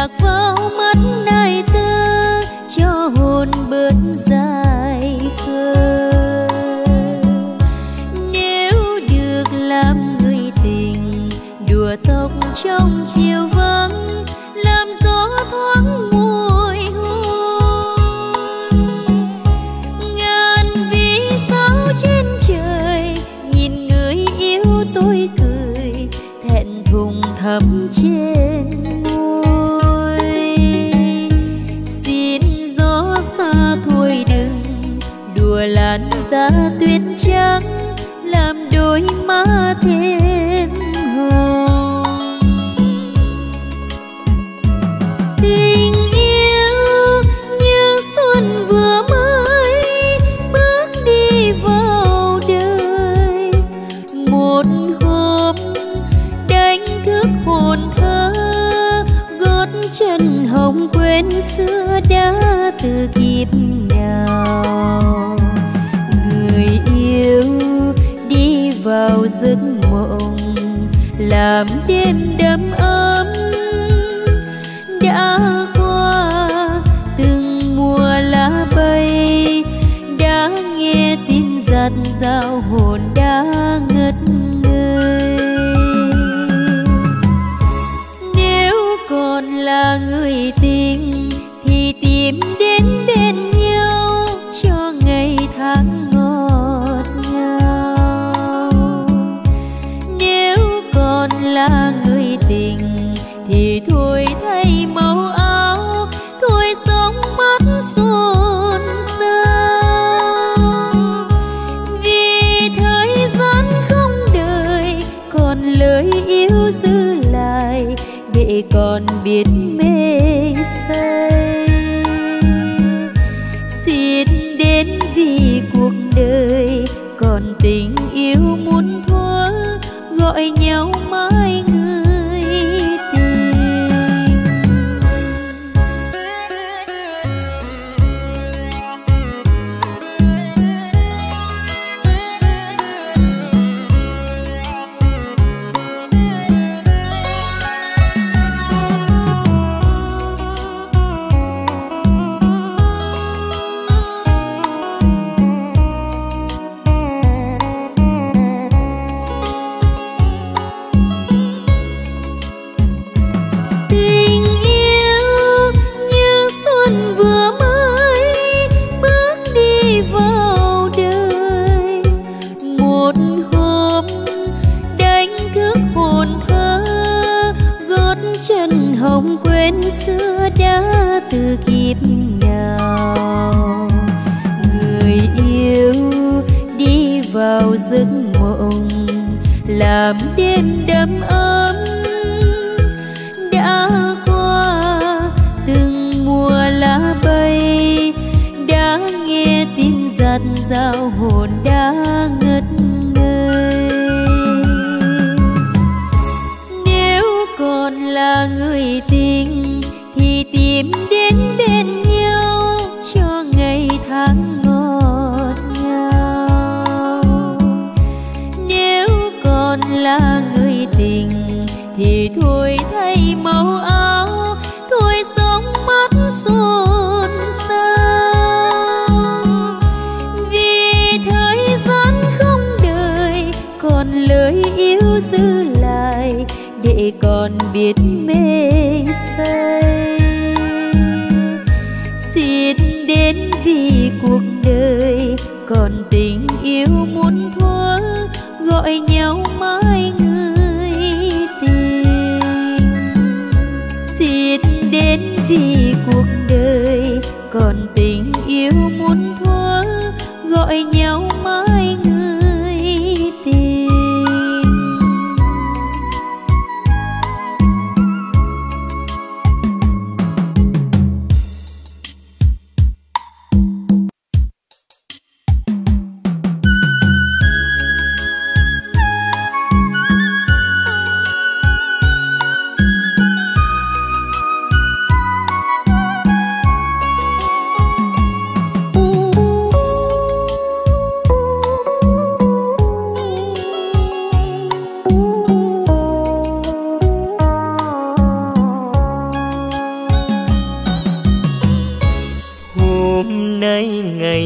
lạc vào mắt nai tơ cho hồn bớt dài khờ. Nếu được làm người tình đùa tóc trong chiều vắng, làm gió thoáng mùi hôn. Ngàn vì sao trên trời nhìn người yêu tôi cười, thẹn thùng thắm trên môi. Xin gió xa thôi đừng đùa làn da tuyết trắng, làm đôi má thêm hồng. Tình yêu như xuân vừa mới bước đi vào đời, một hôm đánh thức hồn thơ, gót chân hồng quên xưa đã từ kiếp nào. Người yêu đi vào giấc mộng, làm đêm đầm ấm. Đã qua từng mùa lá bay, đã nghe tin dạt dào hồn đã ngất ngây. Nếu còn là người tình thì tìm đến bên nhau cho ngày tháng ngọt ngào. Nếu còn là người tình thì thôi thay màu áo, thôi sống mắt xôn xao. Vì thời gian không đợi, còn lời yêu giữ lại để còn biết mê say. Xin đến vì cuộc đời còn tình yêu muốn thuở, gọi nhau mãi người tình. Hồng quên xưa đã từ kiếp nào. Người yêu đi vào giấc mộng, làm đêm đầm ấm. Đã qua từng mùa lá bay, đã nghe tin dạt dào hồn đã ngất ngây. Còn là người tình thì tìm đến bên nhau cho ngày tháng ngọt ngào. Nếu còn là người tình thì thôi thay màu áo, thôi sống mắt xôn xao. Vì thời gian không đợi, còn lời yêu giữ lại để còn biết mê say. Xin đến vì cuộc đời còn tình yêu muốn thuở, gọi nhau mãi người tình. Xin đến vì cuộc đời còn tình yêu muốn thuở, gọi nhau mãi người tình.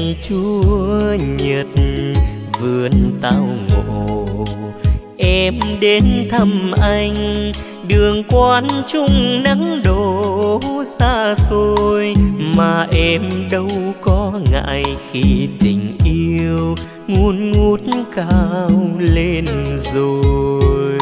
Chúa Nhật vườn tao ngộ, em đến thăm anh đường quán trung nắng đổ xa xôi, mà em đâu có ngại khi tình yêu ngùn ngút cao lên rồi.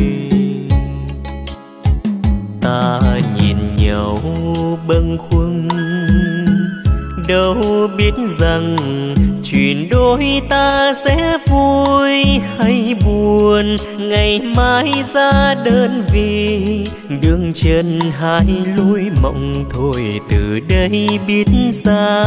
Ta nhìn nhau bâng khuâng, đâu biết rằng chuyện đôi ta sẽ vui hay buồn, ngày mai ra đơn vị đường chân hai lối mộng thôi, từ đây biết ra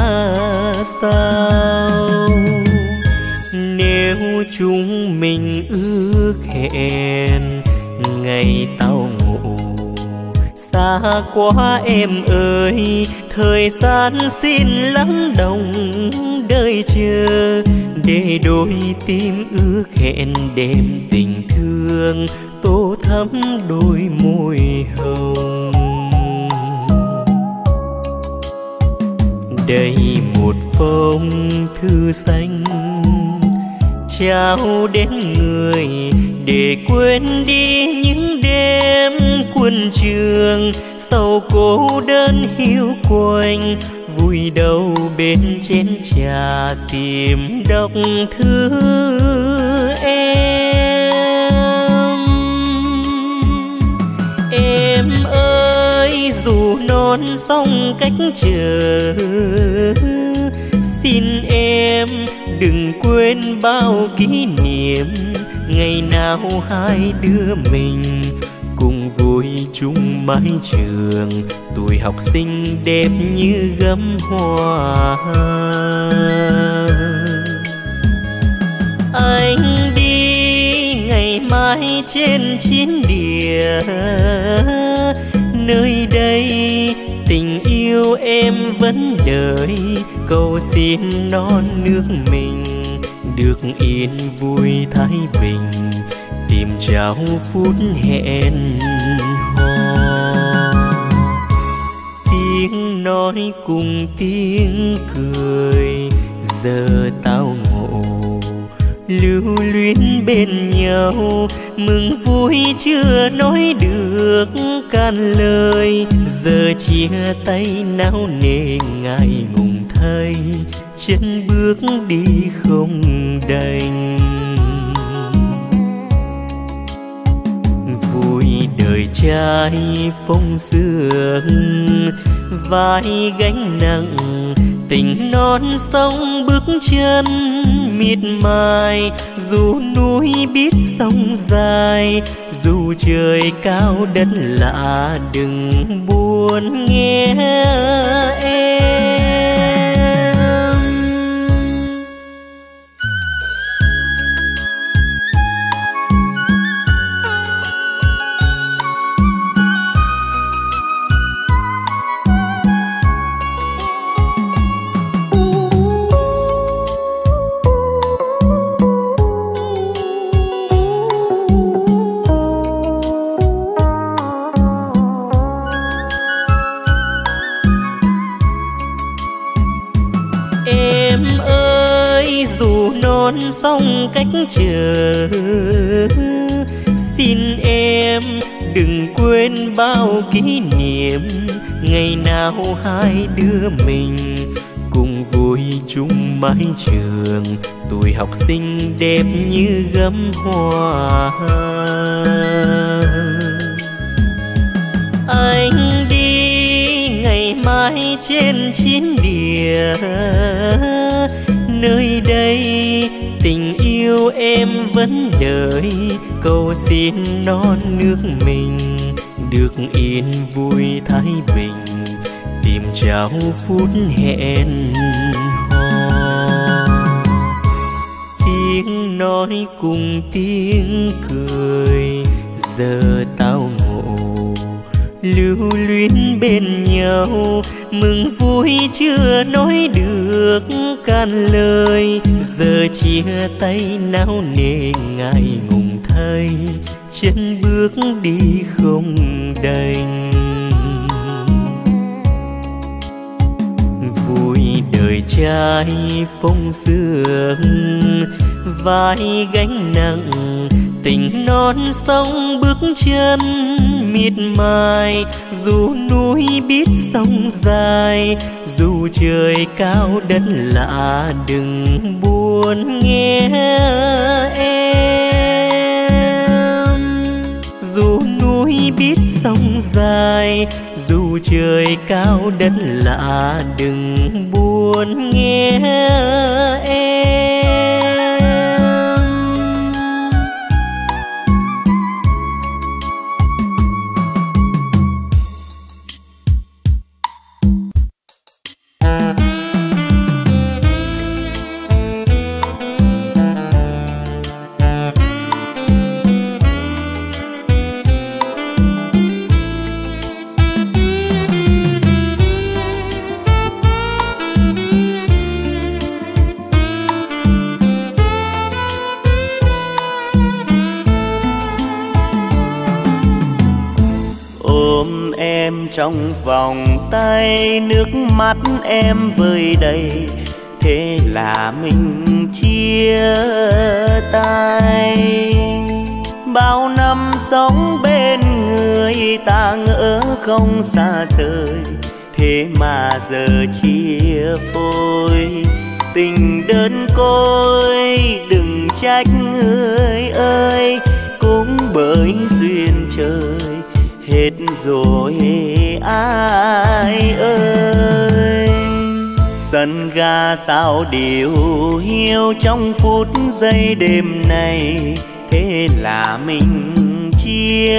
sao. Nếu chúng mình ước hẹn ngày tao ngộ, xa quá em ơi, thời gian xin lắng động đợi chờ, để đôi tim ước hẹn đêm tình thương tô thắm đôi môi hồng. Đây một phong thư xanh trao đến người, để quên đi những đêm quân trường, sau cô đơn hiu quạnh vui đầu bên chén trà tìm đọc thư em. Em ơi dù non sông cách chờ, xin em đừng quên bao kỷ niệm, ngày nào hai đứa mình cùng vui chung mái trường, tuổi học sinh đẹp như gấm hoa. Anh đi ngày mai trên chiến địa, nơi đây tình yêu em vẫn đợi, cầu xin non nước mình được yên vui thái bình, tìm trao phút hẹn hò. Tiếng nói cùng tiếng cười giờ tao ngộ, lưu luyến bên nhau mừng vui chưa nói được can lời, giờ chia tay nao nề ngại ngùng thay, chân bước đi không đành. Vui đời trai phong sương, vai gánh nặng tình non sông bước chân miệt mài, dù núi biết sông dài, dù trời cao đất lạ đừng buồn nghe em. Non sông cách chờ, xin em đừng quên bao kỷ niệm, ngày nào hai đứa mình cùng vui chung mái trường, tuổi học sinh đẹp như gấm hoa. Anh đi ngày mai trên chiến địa, nơi đây tình yêu em vẫn đợi, cầu xin non nước mình được yên vui thái bình, tìm trao phút hẹn hò. Tiếng nói cùng tiếng cười giờ tao ngộ, lưu luyến bên nhau mừng vui chưa nói được can lời, giờ chia tay nao nề ngại ngùng thay, chân bước đi không đành. Vui đời trai phong sương, vai gánh nặng tình non sông bước chân miệt mài. Dù núi biết sông dài, dù trời cao đất lạ, đừng buồn nghe em. Dù núi biết sông dài, dù trời cao đất lạ, đừng buồn nghe em. Trong vòng tay, nước mắt em vơi đầy, thế là mình chia tay. Bao năm sống bên người ta ngỡ không xa rời, thế mà giờ chia phôi. Tình đơn côi đừng trách người ơi, cũng bởi duyên trời hết rồi ai ơi. Sân ga sao điều hiu trong phút giây đêm này, thế là mình chia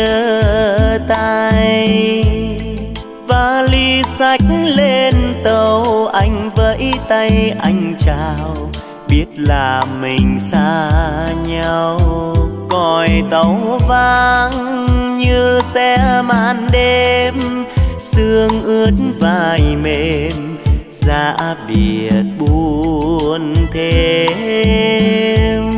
tay. Vali xách lên tàu, anh vẫy tay anh chào, biết là mình xa nhau. Còi tàu vang như xe màn đêm, sương ướt vai mềm, giá biệt buồn thêm.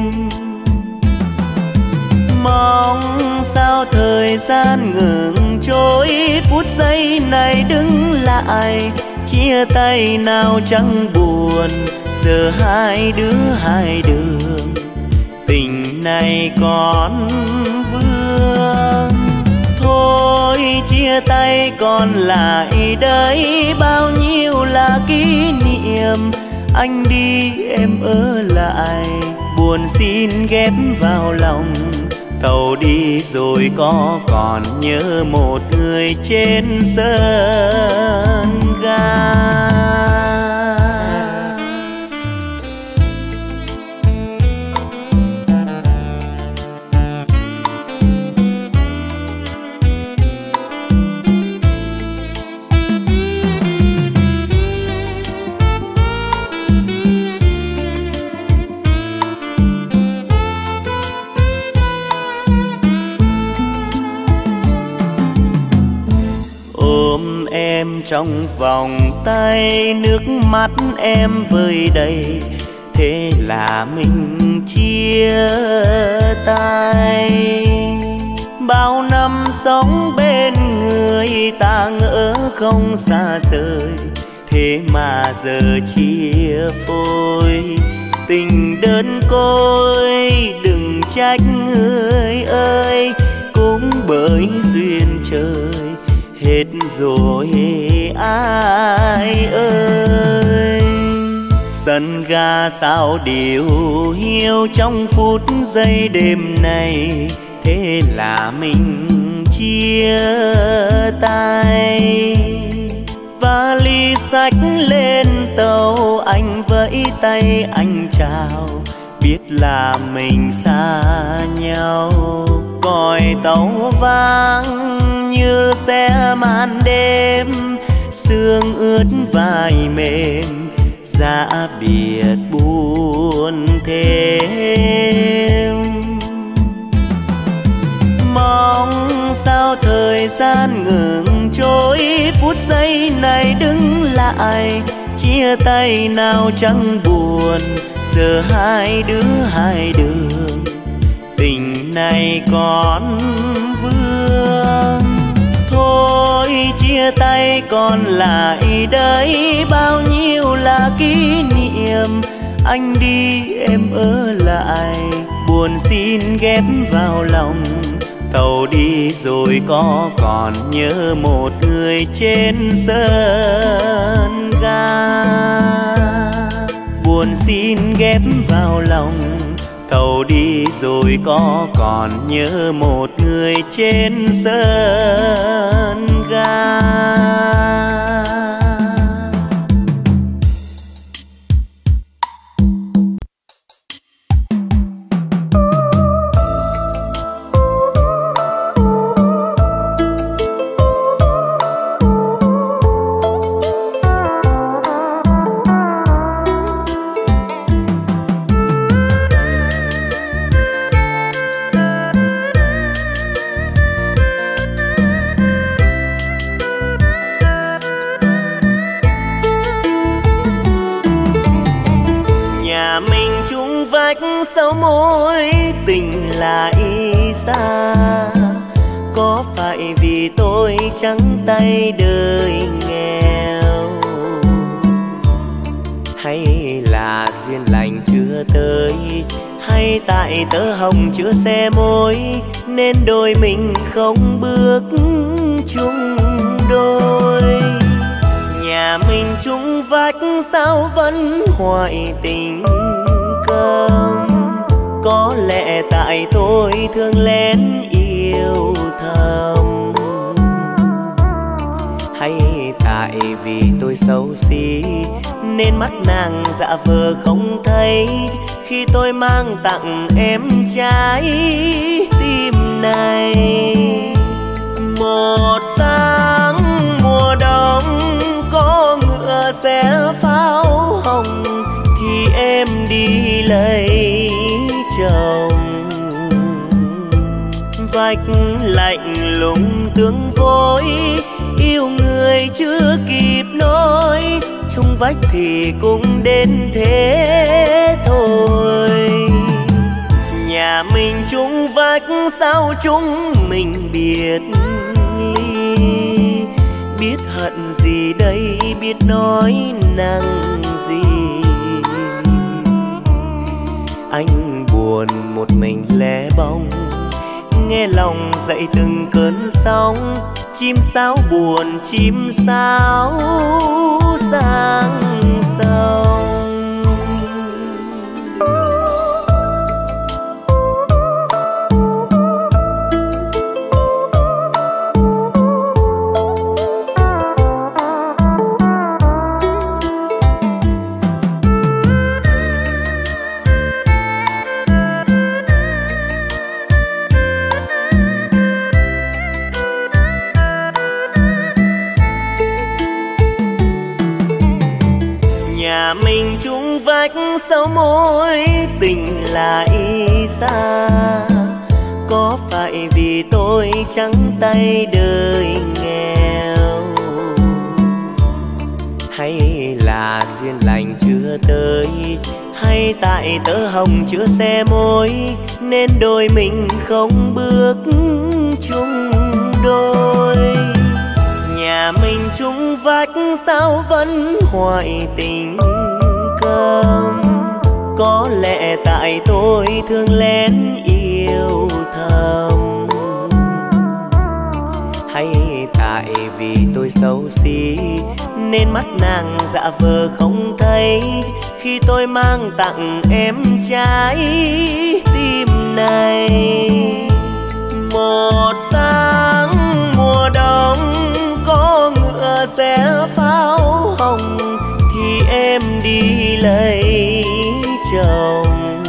Mong sao thời gian ngừng trôi, phút giây này đứng lại. Chia tay nào chẳng buồn, giờ hai đứa hai đường, tình này còn vương. Thôi chia tay còn lại đây bao nhiêu là kỷ niệm. Anh đi em ở lại, buồn xin ghép vào lòng. Tàu đi rồi có còn nhớ một người trên sân ga. Em trong vòng tay, nước mắt em vơi đầy, thế là mình chia tay. Bao năm sống bên người ta ngỡ không xa rời, thế mà giờ chia phôi. Tình đơn côi đừng trách người ơi, cũng bởi duyên trời hết rồi ai ơi. Sân ga sao điều hiu trong phút giây đêm này, thế là mình chia tay. Vali xách lên tàu, anh vẫy tay anh chào, biết là mình xa nhau. Còi tàu vang như xe màn đêm, sương ướt vai mềm, giá biệt buồn thêm. Mong sao thời gian ngừng trôi, phút giây này đứng lại. Chia tay nào chẳng buồn, giờ hai đứa hai đường, tình này còn vương. Thôi chia tay còn lại đây bao nhiêu là kỷ niệm. Anh đi em ở lại, buồn xin ghép vào lòng. Tàu đi rồi có còn nhớ một người trên sân ga. Buồn xin ghép vào lòng. Tàu đi rồi có còn nhớ một người trên sân ga. Sau mối tình lại xa, có phải vì tôi trắng tay đời nghèo, hay là duyên lành chưa tới, hay tại tơ hồng chưa xe môi nên đôi mình không bước chung đôi. Nhà mình chung vách sao vẫn hoài tình cơm, có lẽ tại tôi thương lén yêu thầm, hay tại vì tôi xấu xí nên mắt nàng dạ vờ không thấy khi tôi mang tặng em trái tim này. Một sáng mùa đông có ngựa xe pháo hồng thì em đi lấy chồng. Vách lạnh lùng tương phối, yêu người chưa kịp nói, chung vách thì cũng đến thế thôi. Nhà mình chung vách sao chúng mình biệt ly, biết hận gì đây biết nói năng gì. Anh buồn một mình lẻ bóng, nghe lòng dậy từng cơn sóng. Chim sáo buồn chim sáo sang sông. Mình chung vách sau mối tình lại xa, có phải vì tôi trắng tay đời nghèo, hay là duyên lành chưa tới, hay tại tơ hồng chưa xe môi nên đôi mình không bước chung đôi. Nhà mình chung vách sao vẫn hoài tình cơm, có lẽ tại tôi thương lén yêu thầm, hay tại vì tôi xấu xí nên mắt nàng dạ vờ không thấy khi tôi mang tặng em trái tim này. Một sáng mùa đông có ngựa xe pháo hồng thì em đi lấy chồng.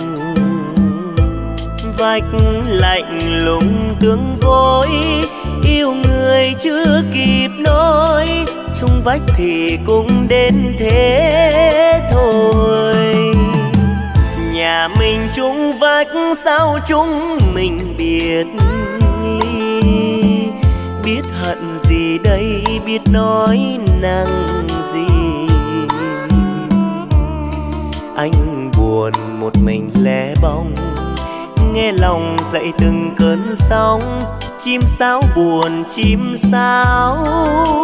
Vách lạnh lùng tương phối, yêu người chưa kịp nói, chung vách thì cũng đến thế thôi. Nhà mình chung vách sao chúng mình biệt ly, biết hận gì đây biết nói năng gì. Anh buồn một mình lẻ bóng, nghe lòng dậy từng cơn sóng. Chim sáo buồn chim sáo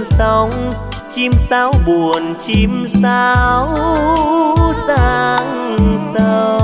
sóng, chim sáo buồn chim sáo sang sâu.